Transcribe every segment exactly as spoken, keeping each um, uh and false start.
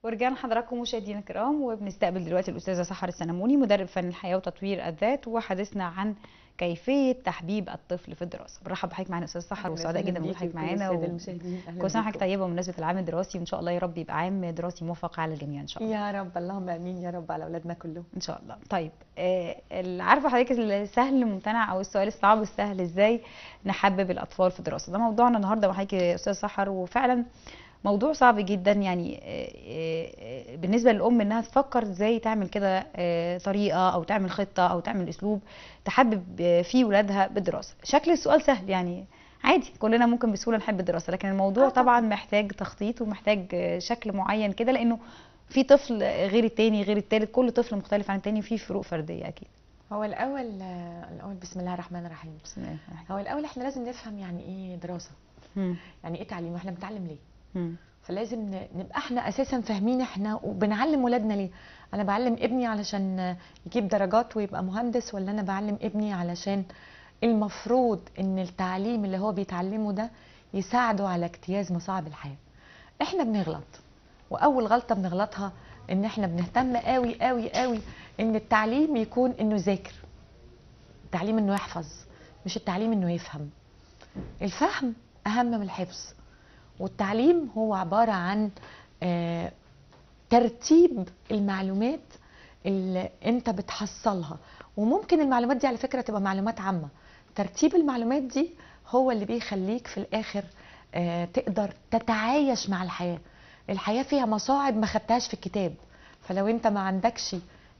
ورجعنا لحضراتكم مشاهدينا الكرام، وبنستقبل دلوقتي الاستاذه سحر السنموني مدرب فن الحياه وتطوير الذات، وحديثنا عن كيفيه تحبيب الطفل في الدراسه. برحب بحضرتك معانا استاذه سحر، وسعداء جدا بوجودك معانا. كل سنه وحضرتك طيبه بمناسبه العام الدراسي، وان شاء الله يا رب يبقى عام دراسي موفق على الجميع ان شاء الله. يا رب، اللهم امين يا رب على اولادنا كلهم ان شاء الله. طيب آه عارفه حضرتك السهل الممتنع او السؤال الصعب السهل، ازاي نحبب الاطفال في الدراسه؟ ده موضوعنا النهارده مع حضرتك يا استاذه سحر، وفعلا موضوع صعب جدا يعني بالنسبه للام انها تفكر ازاي تعمل كده طريقه او تعمل خطه او تعمل اسلوب تحبب فيه ولادها بالدراسه. شكل السؤال سهل يعني عادي، كلنا ممكن بسهوله نحب الدراسه، لكن الموضوع طبعا محتاج تخطيط ومحتاج شكل معين كده، لانه في طفل غير التاني غير التالت، كل طفل مختلف عن التاني، وفيه فروق فرديه اكيد. هو الاول الاول بسم الله الرحمن الرحيم. بسم الله الرحمن الرحيم. هو الاول احنا لازم نفهم يعني ايه دراسه، مم. يعني ايه تعليم، واحنا بنتعلم ليه. مم. فلازم نبقى احنا اساسا فاهمين احنا وبنعلم ولادنا ليه. انا بعلم ابني علشان يجيب درجات ويبقى مهندس، ولا انا بعلم ابني علشان المفروض ان التعليم اللي هو بيتعلمه ده يساعده على اجتياز مصاعب الحياه. احنا بنغلط، واول غلطه بنغلطها ان احنا بنهتم قوي قوي قوي ان التعليم يكون انه يذاكر، التعليم انه يحفظ، مش التعليم انه يفهم. الفهم اهم من الحفظ، والتعليم هو عباره عن آه ترتيب المعلومات اللي انت بتحصلها، وممكن المعلومات دي على فكره تبقى معلومات عامه. ترتيب المعلومات دي هو اللي بيخليك في الاخر آه تقدر تتعايش مع الحياه. الحياه فيها مصاعب ما خدتهاش في الكتاب، فلو انت ما عندكش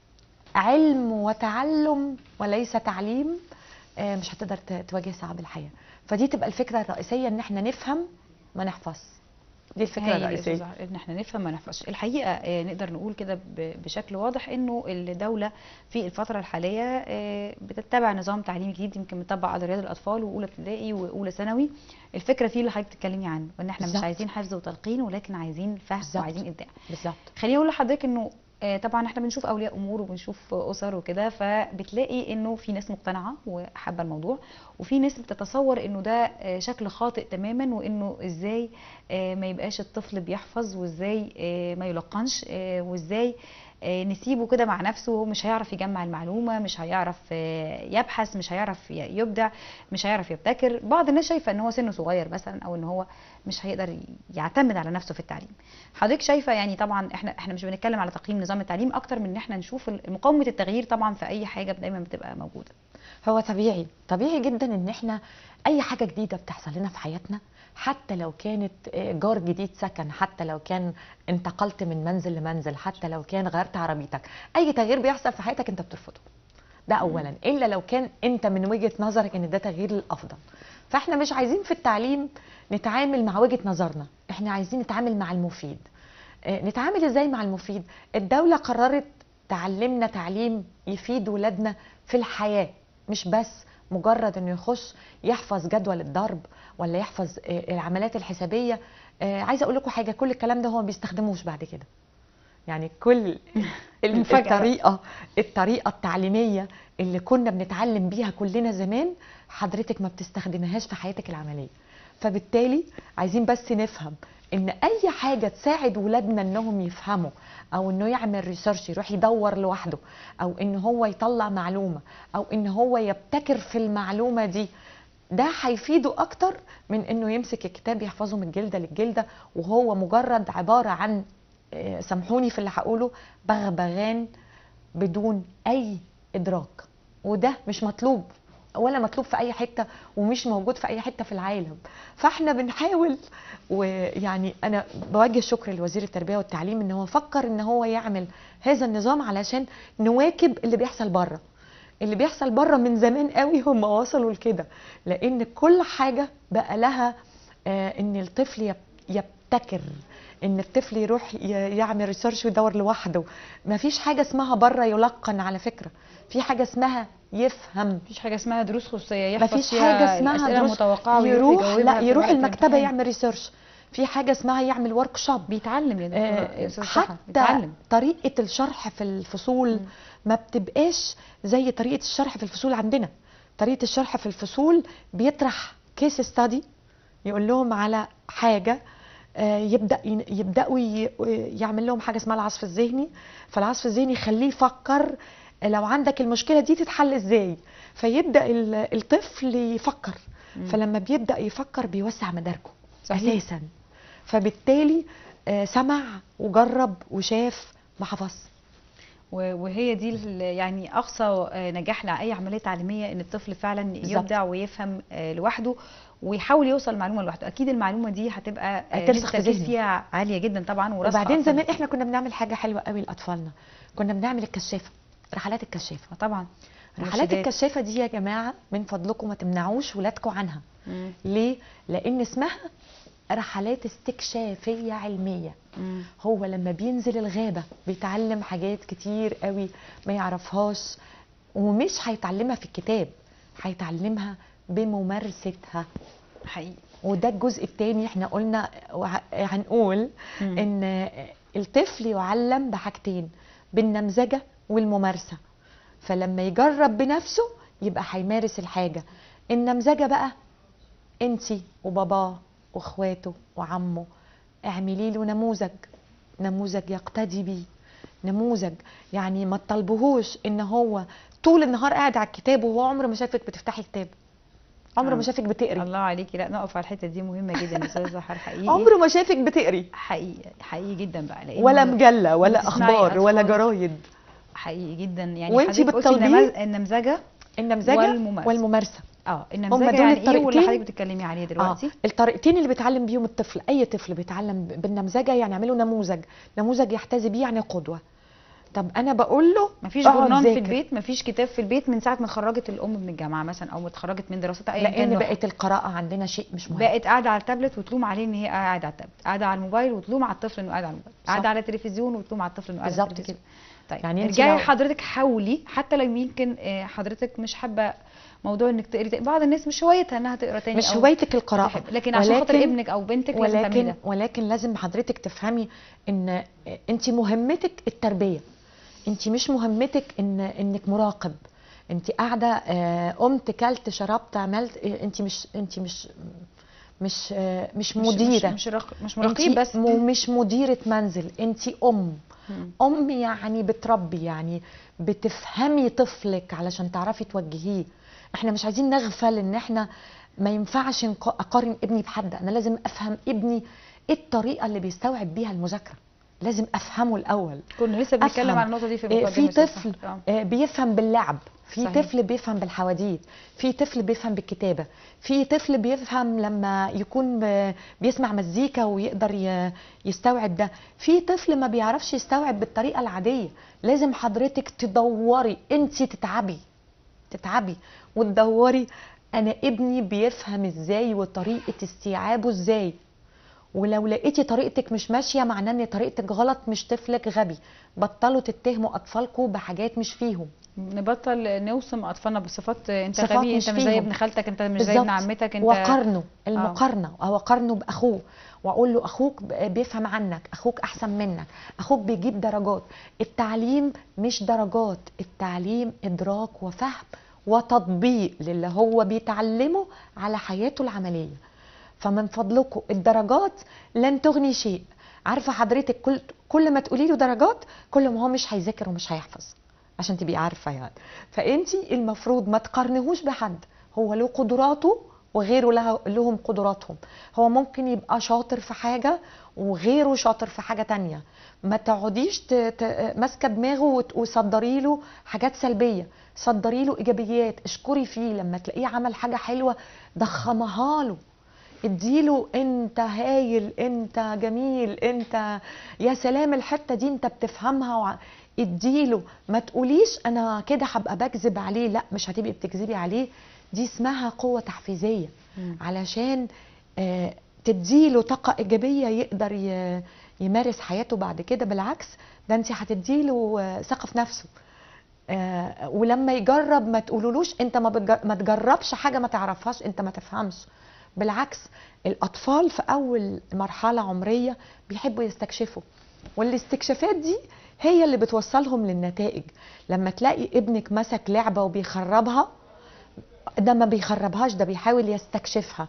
علم وتعلم وليس تعليم آه مش هتقدر تواجه صعاب الحياه. فدي تبقى الفكره الرئيسيه، ان احنا نفهم ما نحفظ. دي الفكره الرئيسيه، ان احنا نفهم ما نحفظش. الحقيقه نقدر نقول كده بشكل واضح انه الدوله في الفتره الحاليه بتتبع نظام تعليمي جديد، يمكن مطبق على رياض الاطفال واولى ابتدائي واولى ثانوي. الفكره فيه اللي حضرتك بتتكلمي عنه، ان احنا بالزبط. مش عايزين حفظ وتلقين، ولكن عايزين فهم بالزبط. وعايزين ابداع. بالظبط. خليني اقول لحضرتك انه طبعا احنا بنشوف اولياء امور وبنشوف اسر وكده، فبتلاقي انه في ناس مقتنعه وحابه الموضوع، وفي ناس بتتصور انه ده شكل خاطئ تماما، وانه ازاي ما يبقاش الطفل بيحفظ، وازاي ما يلقنش، وازاي نسيبه كده مع نفسه، وهو مش هيعرف يجمع المعلومه، مش هيعرف يبحث، مش هيعرف يبدع، مش هيعرف يبتكر. بعض الناس شايفه ان هو سنه صغير مثلا، او ان هو مش هيقدر يعتمد على نفسه في التعليم. حضرتك شايفه يعني طبعا احنا احنا مش بنتكلم على تقييم نظام التعليم، اكتر من ان احنا نشوف مقاومه التغيير طبعا في اي حاجه دايما بتبقى موجوده. هو طبيعي طبيعي جدا ان احنا اي حاجه جديده بتحصل لنا في حياتنا، حتى لو كانت جار جديد سكن، حتى لو كان انتقلت من منزل لمنزل، حتى لو كان غيرت عربيتك، اي تغيير بيحصل في حياتك انت بترفضه. ده اولا، الا لو كان انت من وجهه نظرك ان ده تغيير للافضل. فاحنا مش عايزين في التعليم نتعامل مع وجهه نظرنا، احنا عايزين نتعامل مع المفيد. نتعامل ازاي مع المفيد؟ الدوله قررت تعلمنا تعليم يفيد ولادنا في الحياه، مش بس مجرد انه يخش يحفظ جدول الضرب ولا يحفظ العمليات الحسابيه. عايزه اقول لكم حاجه، كل الكلام ده هو ما بيستخدموش بعد كده. يعني كل الطريقه الطريقه التعليميه اللي كنا بنتعلم بيها كلنا زمان، حضرتك ما بتستخدمهاش في حياتك العمليه. فبالتالي عايزين بس نفهم ان اي حاجه تساعد ولادنا انهم يفهموا، او انه يعمل ريسيرش، يروح يدور لوحده، او ان هو يطلع معلومه، او ان هو يبتكر في المعلومه دي، ده هيفيده اكتر من انه يمسك الكتاب يحفظه من الجلده للجلده، وهو مجرد عباره عن سامحوني في اللي هقوله بغبغان بدون اي ادراك. وده مش مطلوب ولا مطلوب في اي حته، ومش موجود في اي حته في العالم. فاحنا بنحاول، ويعني انا بوجه شكر لوزير التربيه والتعليم ان هو فكر ان هو يعمل هذا النظام علشان نواكب اللي بيحصل بره. اللي بيحصل بره من زمان قوي هم وصلوا لكده، لان كل حاجه بقى لها آه ان الطفل يبتكر، ان الطفل يروح يعمل ريسيرش ويدور لوحده. مفيش حاجه اسمها بره يلقن، على فكره في حاجه اسمها يفهم. مفيش حاجه اسمها دروس خصوصيه يحفظ مفيش فيها حاجه اسمها الاسئله دروس المتوقعه يروح لا يروح المكتبه الامتحان. يعمل ريسيرش. في حاجه اسمها يعمل ورك شوب، بيتعلم يا دكتور. آه حتى بيتعلم. طريقه الشرح في الفصول م. ما بتبقاش زي طريقه الشرح في الفصول عندنا. طريقه الشرح في الفصول بيطرح كيس ستادي، يقول لهم على حاجه آه، يبدا ين- يبداوا ي- يعمل لهم حاجه اسمها العصف الذهني. فالعصف الذهني يخليه يفكر لو عندك المشكله دي تتحل ازاي، فيبدا ال- الطفل يفكر. مم. فلما بيبدا يفكر بيوسع مداركه صحيح. اساسا. فبالتالي آه، سمع وجرب وشاف ما حفظ. و- وهي دي ال- يعني اقصى آه، نجاح لاي عمليه تعليميه، ان الطفل فعلا بالظبط. يبدع ويفهم آه، لوحده ويحاول يوصل المعلومه لوحده. اكيد المعلومه دي هتبقى آه، هترسخ نسبه في التركيز ذهنه. فيها عاليه جدا طبعا، وراسخه وبعدين أكتر زمان بكتير. احنا كنا بنعمل حاجه حلوه قوي لاطفالنا، كنا بنعمل الكشافه، رحلات الكشافه. آه، طبعا رحلات مرشدات. الكشافه دي يا جماعه من فضلكم ما تمنعوش ولادكم عنها. مم. ليه؟ لان اسمها رحلات استكشافيه علميه. مم. هو لما بينزل الغابه بيتعلم حاجات كتير قوي ما يعرفهاش، ومش هيتعلمها في الكتاب، هيتعلمها بممارستها. حقيقي. وده الجزء الثاني احنا قلنا وه- هنقول مم. ان الطفل يعلم بحاجتين، بالنمذجه والممارسه. فلما يجرب بنفسه يبقى هيمارس الحاجه. النمذجه بقى انتي وباباه واخواته وعمه اعملي له نموذج، نموذج يقتدي بيه، نموذج يعني ما تطالبوهوش ان هو طول النهار قاعد على الكتاب وهو عمره ما شافك بتفتحي كتاب، عمره ما آه. شافك بتقري، الله عليكي، لا نقف على الحته دي مهمه جدا يا استاذه سحر. حقيقي عمره ما شافك بتقري حقيقي حقيقي جدا بقى، لأنه ولا مجله ولا بتسمعي اخبار ولا أطفال. جرايد. حقيقي جدا. يعني وانتي حضرتك قلتي بتطالبيه النماذ- النمذجه النمذجه والممارسة. والممارسه. اه هم النمذجه دول يعني ايه، واللي الطريقتين. حضرتك بتتكلمي عليه دلوقتي؟ اه الطريقتين اللي بيتعلم بيهم الطفل، اي طفل بيتعلم بالنمذجه يعني اعمله نموذج، نموذج يحتذي بيه يعني قدوه. طب انا بقول له مفيش اقعد جورنان في ذاكر. البيت، مفيش كتاب في البيت من ساعه ما اتخرجت الام من الجامعه مثلا، او اتخرجت من دراستها ايا كان لان نوعها. بقت القراءه عندنا شيء مش مهم. بقت قاعده على التابلت وتلوم عليه ان هي قاعده على التابلت، قاعده على الموبايل وتلوم على الطفل انه قاعد على الموبايل، صح. قاعده على التلفزيون وتلوم على الطفل انه قاعد على بالظبط التلفزيون. كده. طيب يعني انت ارجعي لو- حضرتك حاولي، حتى لو يمكن آه، حضرتك مش حابه موضوع انك تقري تاني. بعض الناس مش هوايتها انها تقرا تاني، مش أو هوايتك القراءه، تحب. لكن عشان خاطر ابنك او بنتك لازم تعملي ولكن ده. ولكن لازم حضرتك تفهمي ان انت مهمتك التربيه، انت مش مهمتك ان انك مراقب. انت قاعده آه، قمت كلت شربت عملت، انت مش انت مش مش آه، مش مش مديره، مش مش, رق... مش مراقبين انت بس. م- مش مديره منزل، انت ام. مم. ام يعني بتربي، يعني بتفهمي طفلك علشان تعرفي توجهيه. احنا مش عايزين نغفل ان احنا ما ينفعش نق- اقارن ابني بحد، انا لازم افهم ابني ايه الطريقه اللي بيستوعب بيها المذاكره، لازم افهمه الاول. كنا لسه بنتكلم أفهم. عن النقطه دي في آه، المقدمه في يا أستاذ طفل سحر. آه. آه، بيفهم باللعب، في صحيح. طفل بيفهم بالحواديت، في طفل بيفهم بالكتابه، في طفل بيفهم لما يكون ب- بيسمع مزيكا ويقدر ي- يستوعب ده، في طفل ما بيعرفش يستوعب بالطريقه العاديه. لازم حضرتك تدوري، انت تتعبي تتعبي وتدوري انا ابني بيفهم ازاي وطريقه استيعابه ازاي. ولو لقيتي طريقتك مش ماشيه معناه ان طريقتك غلط، مش طفلك غبي. بطلوا تتهموا اطفالكم بحاجات مش فيهم. نبطل نوصم اطفالنا بصفات انت صفات غبي، مش انت مش زي فيهم. ابن خالتك، انت مش زي ابن بالظبط. عمتك، انت وقارنه، المقارنه او اقارنه باخوه واقول له اخوك بيفهم عنك، اخوك احسن منك، اخوك بيجيب درجات. التعليم مش درجات، التعليم ادراك وفهم وتطبيق للي هو بيتعلمه على حياته العمليه. فمن فضلكم الدرجات لن تغني شيء. عارفه حضرتك كل كل ما تقولي له درجات كل ما هو مش هيذاكر ومش هيحفظ، عشان تبقي عارفه يعني. فانتي المفروض ما تقارنهوش بحد، هو له قدراته وغيره له لهم قدراتهم. هو ممكن يبقى شاطر في حاجه وغيره شاطر في حاجه تانية. ما تقعديش ت- ت- ماسكه دماغه وت- وصدري له حاجات سلبيه، صدري له ايجابيات، اشكري فيه لما تلاقيه عمل حاجه حلوه ضخمها له، اديله انت هايل، انت جميل، انت يا سلام الحته دي انت بتفهمها وع... اديله. ما تقوليش انا كده هبقى بكذب عليه، لا مش هتبقي بتكذبي عليه، دي اسمها قوه تحفيزيه. مم. علشان آه تديله طاقه ايجابيه يقدر ي... يمارس حياته بعد كده. بالعكس ده انت هتديله آه، ثقه في نفسه. آه ولما يجرب ما تقولولوش انت ما, بتجر... ما تجربش حاجه ما تعرفهاش انت ما تفهمش. بالعكس الاطفال في اول مرحله عمريه بيحبوا يستكشفوا، والاستكشافات دي هي اللي بتوصلهم للنتائج. لما تلاقي ابنك مسك لعبه وبيخربها، ده ما بيخربهاش، ده بيحاول يستكشفها.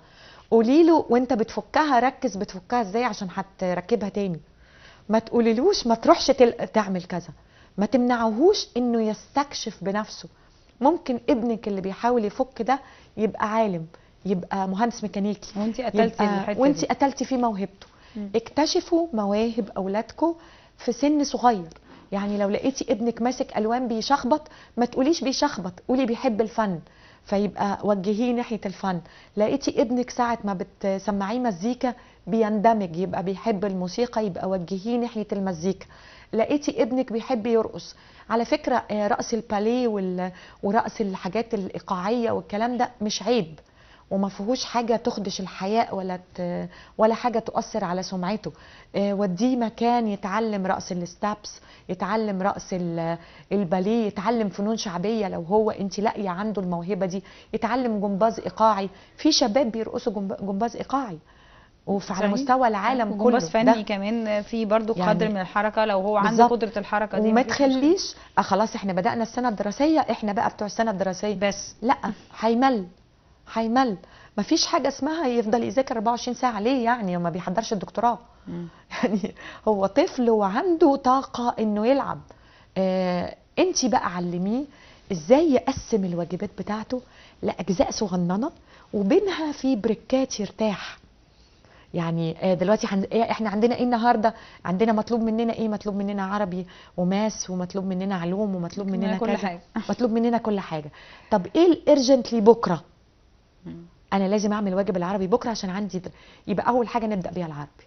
قولي له وانت بتفكها ركز بتفكها ازاي عشان هتركبها تاني. ما تقوليلوش ما تروحش تل... تعمل كذا. ما تمنعوهوش انه يستكشف بنفسه. ممكن ابنك اللي بيحاول يفك ده يبقى عالم، يبقى مهندس ميكانيكي، وانت قتلتي الحته وانت دي. قتلتي فيه موهبته. مم. اكتشفوا مواهب اولادكم في سن صغير. يعني لو لقيتي ابنك ماسك الوان بيشخبط، ما تقوليش بيشخبط، قولي بيحب الفن، فيبقى وجهيه ناحيه الفن. لقيتي ابنك ساعه ما بتسمعيه مزيكا بيندمج، يبقى بيحب الموسيقى، يبقى وجهيه ناحيه المزيكا. لقيتي ابنك بيحب يرقص، على فكره آه، رقص الباليه وال- ورقص الحاجات الايقاعيه والكلام ده مش عيب، وما فيهوش حاجه تخدش الحياء ولا ت... ولا حاجه تؤثر على سمعته. آه، وديه مكان يتعلم رقص الستابس، يتعلم رقص ال- الباليه، يتعلم فنون شعبيه لو هو انت لاقيه عنده الموهبه دي، يتعلم جمباز ايقاعي. في شباب بيرقصوا جمب- جمباز ايقاعي وفي على صحيح. مستوى العالم كله. وجمباز فني ده كمان في برضو قدر يعني من الحركه، لو هو عنده بالظبط. قدره الحركه دي وما مفيش مشكله. تخليش آه خلاص احنا بدأنا السنة الدراسية، احنا بقى بتوع السنة الدراسية بس لا، هيمل هيمل. مفيش حاجة اسمها يفضل يذاكر أربعة وعشرين ساعة، ليه يعني ما بيحضرش الدكتوراه؟ مم. يعني هو طفل وعنده طاقة انه يلعب. آه انت بقى علميه ازاي يقسم الواجبات بتاعته لأجزاء صغننة وبينها في بريكات يرتاح. يعني آه، دلوقتي حن... إيه احنا عندنا ايه النهارده؟ عندنا مطلوب مننا ايه؟ مطلوب مننا عربي وماس، ومطلوب مننا علوم، ومطلوب مطلوب مننا مننا كل كذا، حاجة. مطلوب مننا كل حاجه. طب ايه الارجنتلي بكره؟ مم. انا لازم اعمل واجب العربي بكره عشان عندي د... يبقى اول حاجه نبدا بيها العربي،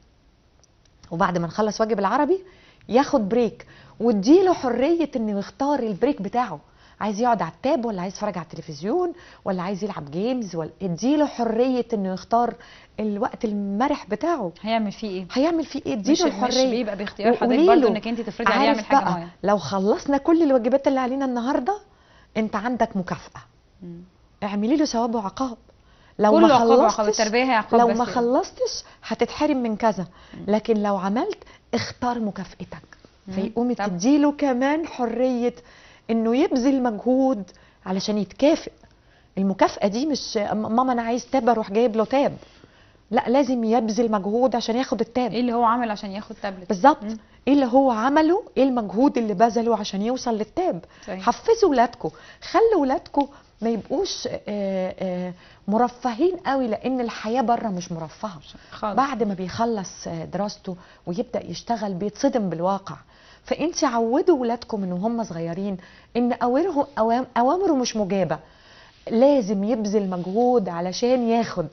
وبعد ما نخلص واجب العربي ياخد بريك، واديله حريه انه يختار البريك بتاعه. عايز يقعد على التاب ولا عايز يتفرج على التلفزيون ولا عايز يلعب جيمز، ولا اديله حريه انه يختار الوقت المرح بتاعه. هيعمل فيه ايه؟ هيعمل فيه ايه؟ مش اديله مش الحريه. بيبقى باختيار حضرتك وقولي برضو له انك انت تفرضي عليه عارف يعمل حاجه بقى معينه. لو خلصنا كل الواجبات اللي علينا النهارده انت عندك مكافاه، مم. اعملي له ثواب وعقاب. لو كله ما عقاب وعقاب، خلصتش، التربيه هي عقاب لو بس ما يعني. خلصتش هتتحرم من كذا، مم. لكن لو عملت اختار مكافئتك. مم. فيقوم طب. تديله كمان حريه انه يبذل مجهود علشان يتكافئ. المكافاه دي مش ماما انا عايز تاب اروح جايب له تاب، لا، لازم يبذل مجهود عشان ياخد التاب. ايه اللي هو عمل عشان ياخد تابلت؟ بالظبط. مم. ايه اللي هو عمله، ايه المجهود اللي بذله عشان يوصل للتاب. صحيح. حفزوا ولادكم، خلوا ولادكم ما يبقوش آه، آه، مرفهين قوي، لان الحياه بره مش مرفهه. خالص. بعد ما بيخلص آه، دراسته ويبدا يشتغل بيتصدم بالواقع. فانت عودوا ولادكم من وهم صغيرين ان اوامره أوام- اوامره مش مجابه، لازم يبذل مجهود علشان ياخد،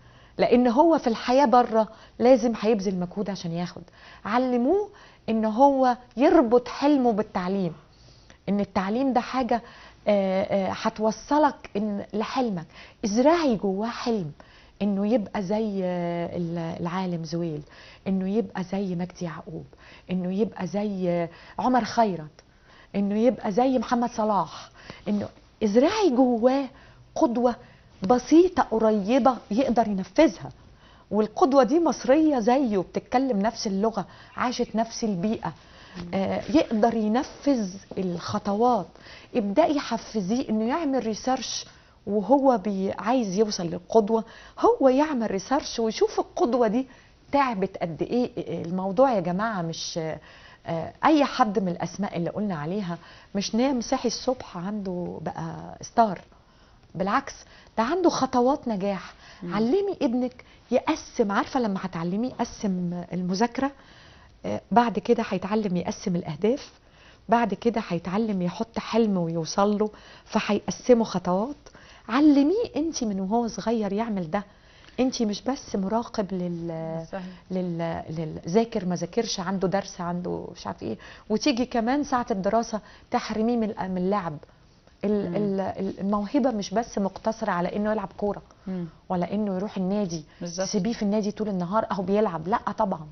لان هو في الحياه بره لازم هيبذل مجهود عشان ياخد. علموه ان هو يربط حلمه بالتعليم، ان التعليم ده حاجه آه، آه، هتوصلك إن لحلمك. ازرعي جواه حلم انه يبقى زي آه، ال- العالم زويل، انه يبقى زي مجدي يعقوب، انه يبقى زي آه، عمر خيرت، انه يبقى زي محمد صلاح. انه ازرعي جواه قدوه بسيطه قريبه يقدر ينفذها. والقدوه دي مصريه زيه، بتتكلم نفس اللغه، عاشت نفس البيئه، آه، يقدر ينفذ الخطوات. ابدأي حفزيه انه يعمل ريسيرش، وهو بي عايز يوصل للقدوه هو يعمل ريسيرش ويشوف القدوه دي تعبت قد ايه. الموضوع يا جماعه مش آه، اي حد من الاسماء اللي قلنا عليها مش نام صحي الصبح عنده بقى ستار، بالعكس ده عنده خطوات نجاح. مم. علمي ابنك يقسم، عارفه لما هتعلميه يقسم المذاكره، آه، بعد كده هيتعلم يقسم الاهداف، بعد كده هيتعلم يحط حلم ويوصل له، فهيقسمه خطوات. علميه انت من وهو صغير يعمل ده. انت مش بس مراقب لل صحيح. لل للذاكر ما ذاكرش، عنده درس عنده مش عارف ايه، وتيجي كمان ساعه الدراسه تحرميه من من اللعب. ال- مم. ال- الموهبه مش بس مقتصره على انه يلعب كوره مم. ولا انه يروح النادي، بالظبط. تسيبيه في النادي طول النهار اهو بيلعب، لا طبعا.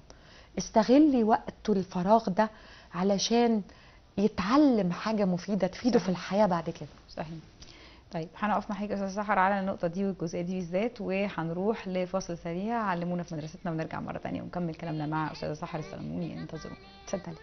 استغلي وقته الفراغ ده علشان يتعلم حاجه مفيده تفيده صحيح. في الحياه بعد كده. صحيح. طيب هنقف مع حضرتك يا استاذ سحر على النقطه دي والجزئيه دي بالذات، وهنروح لفاصل سريع علمونا في مدرستنا، ونرجع مره ثانيه ونكمل كلامنا مع استاذه سحر السلموني. انتظروا. اتفضلي.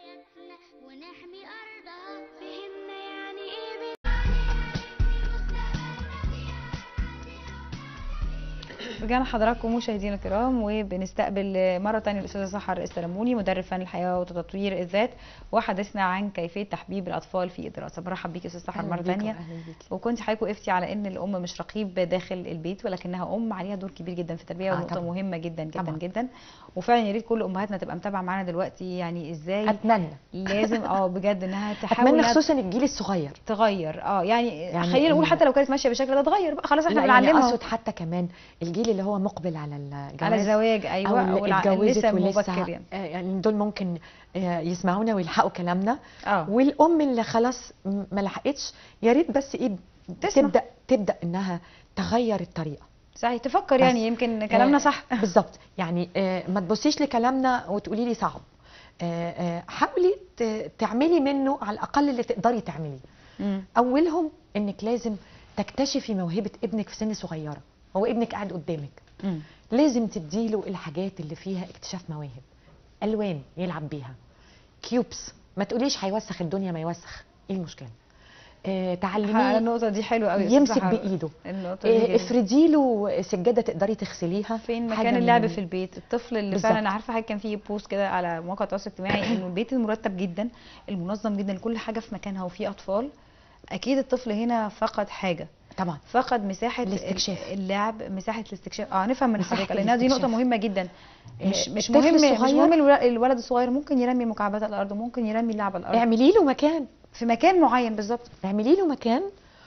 ونحمي أرضها فهمنا يعني إيه رجعنا حضراتكم مشاهدينا الكرام، وبنستقبل مرة تانية الأستاذة سحر السلموني، مدرب فن الحياة وتطوير الذات، وحدثنا عن كيفية تحبيب الأطفال في الدراسة. برحب بيكي أستاذ سحر مرة تانية. وكنت حضرتك وقفتي على إن الأم مش رقيب داخل البيت، ولكنها أم عليها دور كبير جدا في التربية، آه ونقطة طبعاً. مهمة جدا جدا طبعاً. جدا. وفعلا يا ريت كل أمهاتنا تبقى متابعة معانا دلوقتي، يعني إزاي اتمنى لازم اه بجد إنها تحاول اتمنى إنها خصوصا الجيل الصغير. تغير. اه يعني, يعني خلينا نقول ال- حتى لو كانت ماشية بالشكل ده تغير بقى، خلاص احنا لا يعني بنعلمها اقصد حتى كمان الجيل اللي هو مقبل على الجواز، على الزواج. او ايوه، او اللي الع- اتجوزت لسه ولسه مبكر يعني. آه، يعني دول ممكن آه، يسمعونا ويلحقوا كلامنا. اه والام اللي خلاص م- ما لحقتش، يا ريت بس ايه تسمع. تبدا تبدا انها تغير الطريقه. صحيح، تفكر بس يعني يمكن كلامنا آه، صح. بالظبط. يعني آه، ما تبصيش لكلامنا وتقولي لي صعب. آه، آه، حاولي ت- تعملي منه على الاقل اللي تقدري تعمليه. مم. اولهم انك لازم تكتشفي موهبه ابنك في سن صغيره. هو ابنك قاعد قدامك، مم. لازم تديله الحاجات اللي فيها اكتشاف مواهب. الوان يلعب بيها، كيوبس، ما تقوليش هيوسخ الدنيا، ما يوسخ، ايه المشكله؟ آه تعلميه النقطة دي حلوة قوي. يمسك بايده. النقطة دي آه جميلة. افردي له سجاده تقدري تغسليها. فين حاجة مكان من اللعب ال- في البيت؟ الطفل اللي بالظبط. فعلا انا عارفه حاجه، كان في بوست كده على مواقع التواصل الاجتماعي انه البيت المرتب جدا، المنظم جدا، كل حاجه في مكانها وفي اطفال، اكيد الطفل هنا فقد حاجه، طبعا فقد مساحه الاستكشاف. اللعب، مساحه الاستكشاف. اه نفهم من مساحة حضرتك لانها دي نقطه الاستكشاف. مهمه جدا. مش آه، مش الطفل مهم مش الصغير مهم الول- الولد الصغير ممكن يرمي مكعبات على الارض، ممكن يرمي اللعب على الارض اعملي له مكان، في مكان معين. بالظبط. اعملي له مكان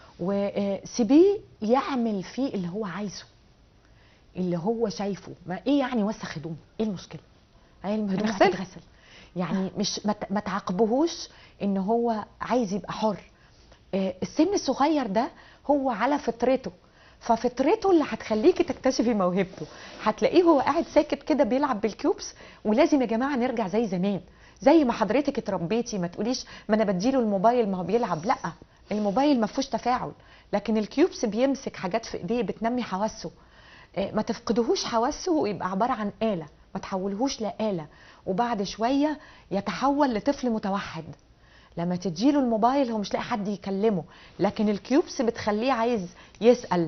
وسيبيه يعمل فيه اللي هو عايزه، اللي هو شايفه. ما ايه يعني وسخ هدومه، ايه المشكله؟ هي هدومه هنغسلها. هتتغسل. يعني مش ما ت- ما تعاقبهوش ان هو عايز يبقى حر. آه، السن الصغير ده هو على فطرته، ففطرته اللي هتخليكي تكتشفي موهبته. هتلاقيه هو قاعد ساكت كده بيلعب بالكيوبس. ولازم يا جماعه نرجع زي زمان، زي ما حضرتك اتربيتي. ما تقوليش ما انا بديله الموبايل ما هو بيلعب، لا، الموبايل ما فيهوش تفاعل، لكن الكيوبس بيمسك حاجات في ايديه بتنمي حواسه. آه، ما تفقدهوش حواسه ويبقى عباره عن آلة، ما تحولهوش لآلة، وبعد شويه يتحول لطفل متوحد. لما تديله الموبايل هو مش لاقي حد يكلمه، لكن الكيوبس بتخليه عايز يسأل،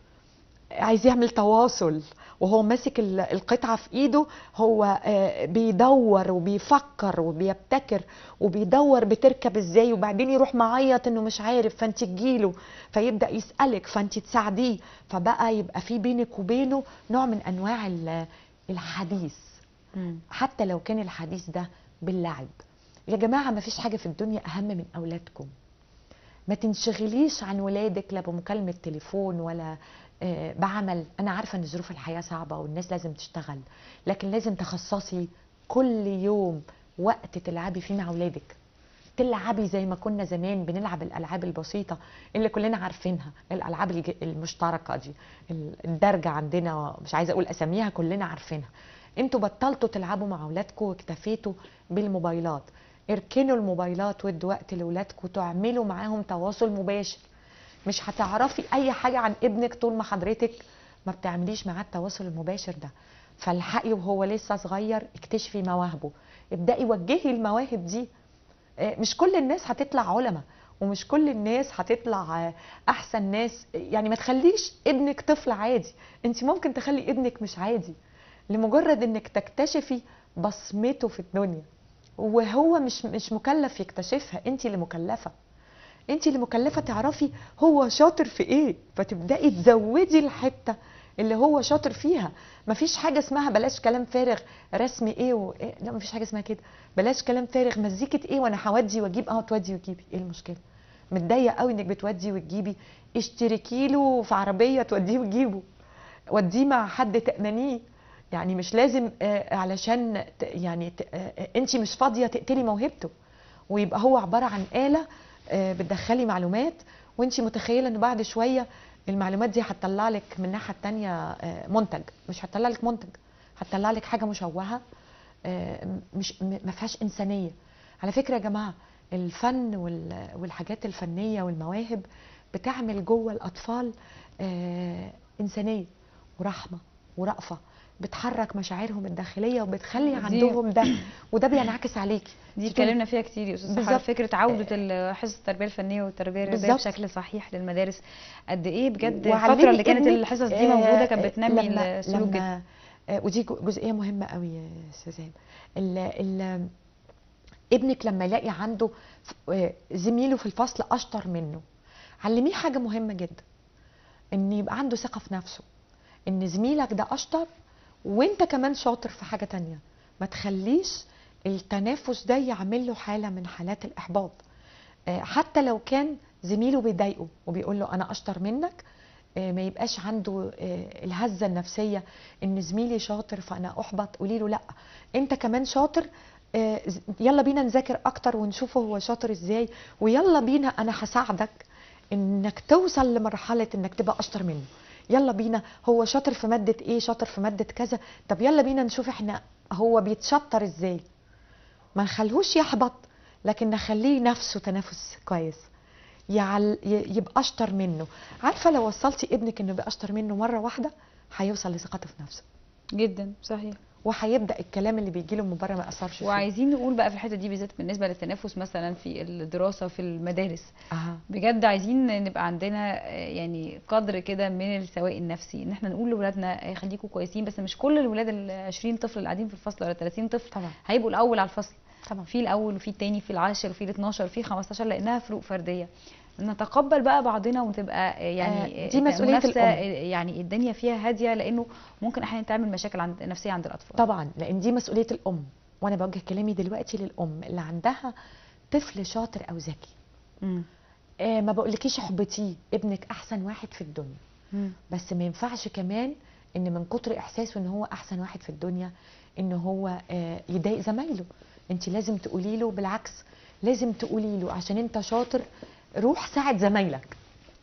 عايز يعمل تواصل، وهو ماسك ال- القطعة في ايده. هو آه، بيدور وبيفكر وبيبتكر وبيدور بتركب ازاي، وبعدين يروح معيط انه مش عارف، فانت تجيله فيبدأ يسألك فانت تساعديه، فبقى يبقى في بينك وبينه نوع من انواع ال- الحديث. مم. حتى لو كان الحديث ده باللعب. يا جماعة ما فيش حاجة في الدنيا أهم من أولادكم. ما تنشغليش عن ولادك لا بمكالمة تليفون ولا آه، بعمل. أنا عارفة إن ظروف الحياة صعبة والناس لازم تشتغل، لكن لازم تخصصي كل يوم وقت تلعبي فيه مع ولادك. تلعبي زي ما كنا زمان بنلعب الألعاب البسيطة اللي كلنا عارفينها، الألعاب الج- المشتركة دي، الدرجة عندنا، مش عايزة أقول أساميها، كلنا عارفينها. انتوا بطلتوا تلعبوا مع اولادكم واكتفيتوا بالموبايلات. اركنوا الموبايلات وادوا وقت لاولادكم تعملوا معاهم تواصل مباشر. مش هتعرفي اي حاجه عن ابنك طول ما حضرتك ما بتعمليش معاه التواصل المباشر ده. فالحقي وهو لسه صغير، اكتشفي مواهبه، ابدأي وجهي المواهب دي. آه، مش كل الناس هتطلع علماء، ومش كل الناس هتطلع آه، احسن ناس. يعني ما تخليش ابنك طفل عادي، انت ممكن تخلي ابنك مش عادي لمجرد انك تكتشفي بصمته في الدنيا، وهو مش مش مكلف يكتشفها، انت اللي مكلفه. انت اللي مكلفه تعرفي هو شاطر في ايه، فتبداي تزودي الحته اللي هو شاطر فيها. مفيش حاجه اسمها بلاش كلام فارغ، رسم ايه وايه، لا مفيش حاجه اسمها كده. بلاش كلام فارغ، مزيكه ايه وانا هودي واجيب. اه تودي وتجيبي، ايه المشكله؟ متضايقه قوي انك بتودي وتجيبي، اشتركي له في عربيه توديه وتجيبه، وديه مع حد تأمنيه. يعني مش لازم آه، علشان ت- يعني انت مش فاضيه تقتلي موهبته، ويبقى هو عباره عن آلة آه، بتدخلي معلومات، وانت متخيله ان بعد شويه المعلومات دي هتطلع لك من الناحيه الثانيه آه، منتج. مش هتطلع لك منتج، هتطلع لك حاجه مشوهه آه، مش م- ما فيهاش انسانيه. على فكره يا جماعه، الفن وال- والحاجات الفنيه والمواهب بتعمل جوه الاطفال آه، انسانيه ورحمه ورأفه. بتحرك مشاعرهم الداخليه وبتخلي دي- عندهم ده، وده بينعكس عليكي. دي أنت طول- اتكلمنا فيها كتير يا استاذ سحر، بالظبط. فكره عوده ال- حصص التربيه الفنيه والتربيه الرياضيه بالظبط. بشكل صحيح للمدارس. قد ايه بجد وعلمي الفتره اللي كانت ابنك، الحصص دي آه، موجوده كانت آه، بتنمي لما السلوك جدا. لما آه، ودي جو- جزئيه مهمه قوي يا استاذ ال ال ابنك لما يلاقي عنده ف- آه، زميله في الفصل اشطر منه، علميه حاجه مهمه جدا، ان يبقى عنده ثقه في نفسه، ان زميلك ده اشطر وانت كمان شاطر في حاجه تانية. ما تخليش التنافس ده يعمل له حاله من حالات الاحباط. آه، حتى لو كان زميله بيضايقه وبيقول له انا اشطر منك، آه، ما يبقاش عنده آه، الهزه النفسيه ان زميلي شاطر فانا احبط. قولي له لا، انت كمان شاطر، آه، ز- يلا بينا نذاكر اكتر ونشوفه هو شاطر ازاي، ويلا بينا انا هساعدك انك توصل لمرحله انك تبقى اشطر منه. يلا بينا، هو شاطر في ماده ايه، شاطر في ماده كذا، طب يلا بينا نشوف احنا هو بيتشطر ازاي. ما نخليهوش يحبط، لكن نخليه نفسه تنافس كويس، يعل... ي- يبقى اشطر منه. عارفه لو وصلتي ابنك انه يبقى اشطر منه مره واحده، هيوصل لثقته في نفسه، جدا صحيح. وهيبدا الكلام اللي بيجي له من بره ما ياثرش فيه. وعايزين نقول بقى في الحته دي بالذات بالنسبه للتنافس مثلا في الدراسه في المدارس، أها. بجد عايزين نبقى عندنا آه، يعني قدر كده من السواء النفسي، ان احنا نقول لاولادنا آه، خليكم كويسين. بس مش كل الولاد ال عشرين طفل اللي قاعدين في الفصل ولا ثلاثين طفل طبعا هيبقوا الاول على الفصل. طبعا. في الاول وفي التاني في العاشر وفي الاثناشر وفي خمستاشر، لانها فروق فرديه. نتقبل بقى بعضنا ونبقى آه، يعني آه، دي مسؤولية منافسة، الأم. آه، يعني الدنيا فيها هاديه، لانه ممكن احيانا تعمل مشاكل عند نفسيه عند الاطفال. طبعا، لان دي مسؤوليه الام، وانا بوجه كلامي دلوقتي للام اللي عندها طفل شاطر او ذكي. مم. آه ما بقولكيش احبطيه، ابنك احسن واحد في الدنيا، مم. بس ما ينفعش كمان ان من كتر احساسه ان هو احسن واحد في الدنيا ان هو آه يضايق زمايله. انت لازم تقولي له بالعكس، لازم تقولي له عشان انت شاطر روح ساعد زمايلك.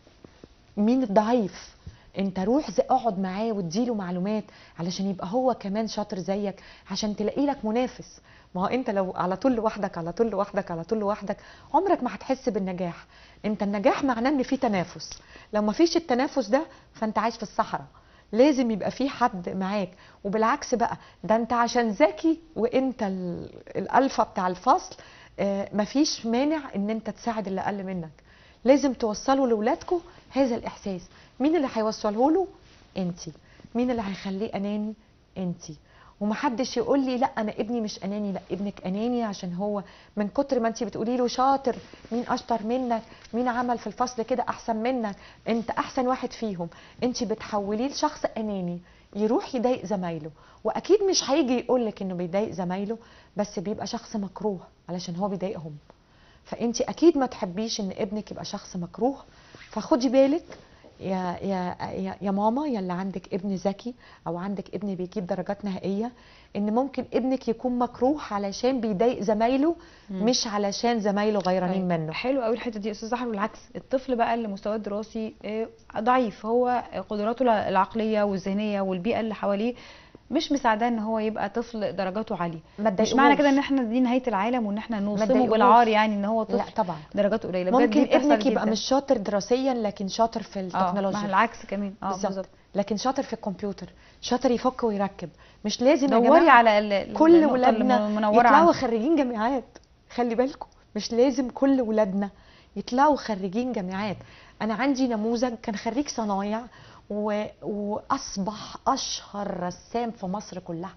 مين الضعيف؟ انت روح زي اقعد معاه واديله معلومات علشان يبقى هو كمان شاطر زيك، عشان تلاقي لك منافس. ما هو انت لو على طول لوحدك على طول لوحدك على طول لوحدك عمرك ما هتحس بالنجاح. انت النجاح معناه ان في تنافس، لو ما فيش التنافس ده فانت عايش في الصحراء. لازم يبقى في حد معاك. وبالعكس بقى، ده انت عشان ذكي وانت ال- الالفا بتاع الفصل، آه، مفيش مانع ان انت تساعد اللي اقل منك. لازم توصلوا لاولادكم هذا الاحساس. مين اللي هيوصله له؟ انتي. مين اللي هيخليه اناني؟ انتي. ومحدش يقول لي لا انا ابني مش اناني، لا ابنك اناني عشان هو من كتر ما انتي بتقولي له شاطر، مين اشطر منك، مين عمل في الفصل كده احسن منك، انت احسن واحد فيهم، انتي بتحوليه لشخص اناني يروح يضايق زمايله. واكيد مش هيجي يقول لك انه بيضايق زمايله، بس بيبقى شخص مكروه علشان هو بيضايقهم. فانت اكيد ما تحبيش ان ابنك يبقى شخص مكروه. فخدي بالك يا يا يا, يا ماما، يا اللي عندك ابن ذكي او عندك ابن بيجيب درجات نهائيه، ان ممكن ابنك يكون مكروه علشان بيضايق زمايله، مم. مش علشان زمايله غيرانين طيب، منه. حلو قوي الحته دي يا استاذ زهر. والعكس، الطفل بقى اللي مستواه الدراسي آه، ضعيف، هو قدراته العقليه والذهنيه والبيئه اللي حواليه مش مساعداه ان هو يبقى طفل درجاته عاليه. ما مش معنى كده ان تضايقوهوش. احنا دي نهايه العالم وان احنا نوصمه تضايقوهوش. بالعار، يعني ان هو لا طفل طبعا. درجاته قليله. بجد دي ممكن بتحصل ابنك يبقى جداً. مش شاطر دراسيا لكن شاطر في اه، التكنولوجيا. مع العكس كمان. اه بالظبط. بالظبط. لكن شاطر في الكمبيوتر، شاطر يفك ويركب. مش لازم يا دوري جماعه على ال- ال- كل النقطة ولادنا المنورة يطلعوا عنده. خريجين جامعات. خلي بالكم، مش لازم كل ولادنا يطلعوا خريجين جامعات. انا عندي نموذج كان خريج صنايع و... واصبح اشهر رسام في مصر كلها.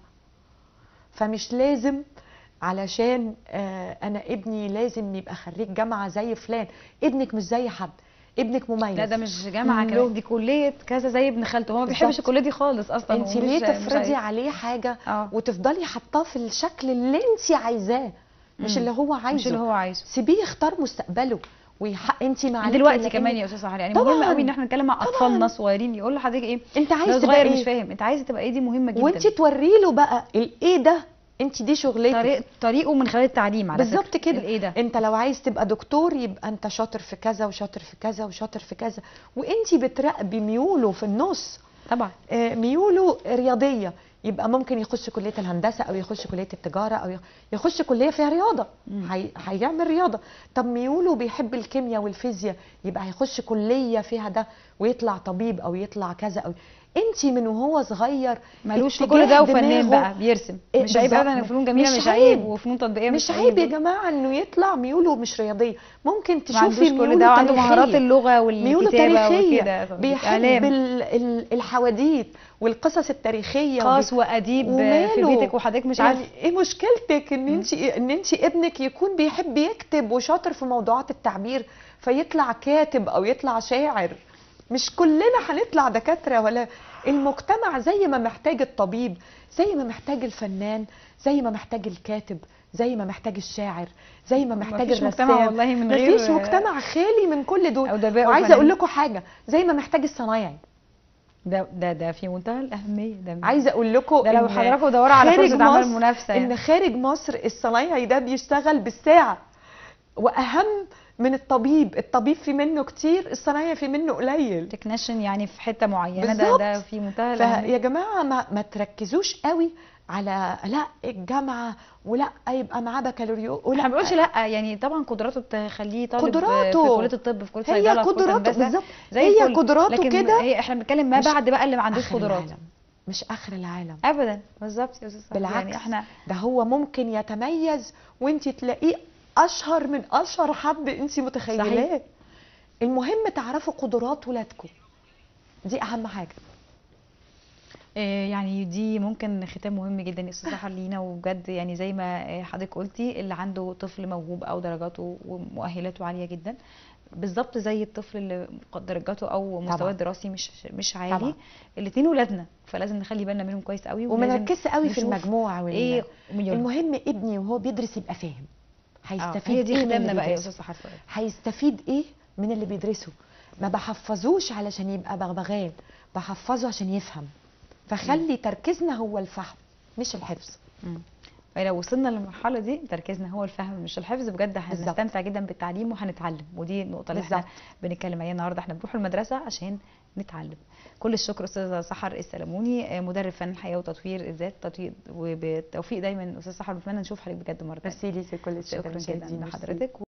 فمش لازم علشان آه انا ابني لازم يبقى خريج جامعه زي فلان. ابنك مش زي حد، ابنك مميز. لا ده مش جامعه له- كمان، دي كليه كذا زي ابن خالته. هو ما بيحبش بالظبط. الكليه دي خالص اصلا. انت ومش- ليه مش تفرضي عايز. عليه حاجه اه. وتفضلي حاطاه في الشكل اللي انت عايزاه، مش مم. اللي هو عايزه. مش اللي هو عايزه. سيبيه يختار مستقبله ويحق. انت ما عليكي دلوقتي إلا كمان إنك- يا استاذ سحر، يعني طبعاً. مهم قوي ان احنا نتكلم مع طبعاً. اطفالنا صغيرين. يقول لحضرتك ايه؟ انت عايز ده تبقى صغير ايه؟ مش فاهم انت عايز تبقى ايه، دي مهمه جدا. وانت توري له بقى الايه ده، انت دي شغلتك. طريق طريقه من خلال التعليم على بالظبط فكرة. كده. الايه ده؟ انت لو عايز تبقى دكتور يبقى انت شاطر في كذا وشاطر في كذا وشاطر في كذا، وانت بتراقبي ميوله في النص. طبعا. آه، ميوله رياضيه يبقى ممكن يخش كليه الهندسه او يخش كليه التجاره او يخش كليه فيها رياضه، مم. هي... هيعمل رياضه. طب ميوله بيحب الكيمياء والفيزياء، يبقى هيخش كليه فيها ده ويطلع طبيب او يطلع كذا. او انت من وهو صغير ملوش في اتجاه كل ده وفنان دماغه بقى بيرسم، إيه مش عيب بالظبط. ابدا، الفنون جميله مش مش عيب، عيب. وفنون تطبيقيه مش مش عيب يا عيب. جماعه انه يطلع ميوله مش رياضيه، ممكن ما تشوفي عندوش كل ميوله ده، وعنده مهارات تاريخيه، اللغه ميوله والكتابه تاريخيه، وكده، بيحب اعلام ال- ال- الحواديت والقصص التاريخيه وبي... خاص واديب في وماله؟ بيتك وحضرتك مش يعني عارفه. ايه مشكلتك ان مم. انت ان انت ابنك يكون بيحب يكتب وشاطر في موضوعات التعبير فيطلع كاتب او يطلع شاعر؟ مش كلنا هنطلع دكاتره. ولا المجتمع زي ما محتاج الطبيب، زي ما محتاج الفنان، زي ما محتاج الكاتب، زي ما محتاج الشاعر، زي ما محتاج مفيش الرسام. مجتمع والله من غير مفيش مجتمع خالي من كل دول. أدباء وعايزه وفنانين. اقول لكم حاجه، زي ما محتاج الصنايعي، ده ده ده في منتهى الاهميه ده. عايزه اقول لكم ده لو إن حضراتكم دوروا على خارج فرصه عمل مصر- منافسه ان يعني. خارج مصر الصنايعي ده بيشتغل بالساعه، واهم من الطبيب. الطبيب في منه كتير، الصنايعي في منه قليل. تكنيشن يعني في حته معينه، ده بالظبط. ده في منتهى الاهميه. فيا جماعه ما, ما تركزوش قوي على لا الجامعه ولا يبقى معاه بكالوريوس ولا. احنا ما بنقولش لا، يعني طبعا قدراته تخليه طالب قدراته. في كليه الطب، في كليه هي صيدله، في كليه قدراته هندسه بالظبط. زي هي الفل. قدراته لكن كده هي احنا بنتكلم ما مش بعد بقى اللي ما عندوش آخر قدرات. العالم. مش اخر العالم ابدا. بالظبط يا استاذ صاحبي. بالعكس، يعني احنا ده هو ممكن يتميز وانت تلاقيه اشهر من اشهر حد انت متخيلاه. صحيح. المهم تعرفوا قدرات ولادكم، دي اهم حاجه. آه، يعني دي ممكن ختام مهم جدا يا استاذ سحر لينا، وبجد يعني زي ما آه، حضرتك قلتي، اللي عنده طفل موهوب او درجاته ومؤهلاته عاليه جدا، بالظبط زي الطفل اللي درجاته او مستواه طبعا. الدراسي مش مش عالي. طبعا. الاثنين ولادنا، فلازم نخلي بالنا منهم كويس قوي، وما ولازم نركزش قوي في نشوف المجموع وال... ايه مليون. المهم ابني وهو بيدرس يبقى فاهم آه، هيستفيد هي دي ايه من ختامنا اللي بقى يا بيدرسه. استاذ سحر فؤاد. هيستفيد ايه من اللي بيدرسه. ما بحفظوش علشان يبقى بغبغان، بحفظه عشان يفهم. فخلي تركيزنا هو الفهم مش الحفظ. مم. فلو وصلنا للمرحله دي تركيزنا هو الفهم مش الحفظ، بجد بالظبط. هنستمتع جدا بالتعليم وهنتعلم، ودي النقطه اللي احنا بالظبط. بنتكلم عليها النهارده. احنا بنروح المدرسه عشان نتعلم. كل الشكر استاذه سحر السلموني، آه، مدرب فن الحياه وتطوير الذات، تطوير وبالتوفيق دايما استاذ سحر، بنتمنى نشوف حضرتك بجد مره تانية. ميرسي ليكي كل الشكر شكرا جدا مشاهدينا. لحضرتك.